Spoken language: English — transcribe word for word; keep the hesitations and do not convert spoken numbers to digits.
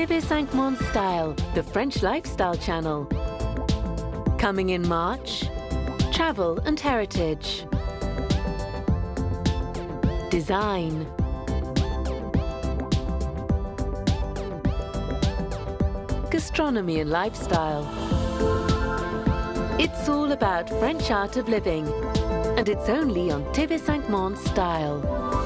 T V cinq Monde Style, the French lifestyle channel. Coming in March, travel and heritage. Design. Gastronomy and lifestyle. It's all about French art of living, and it's only on T V cinq Monde Style.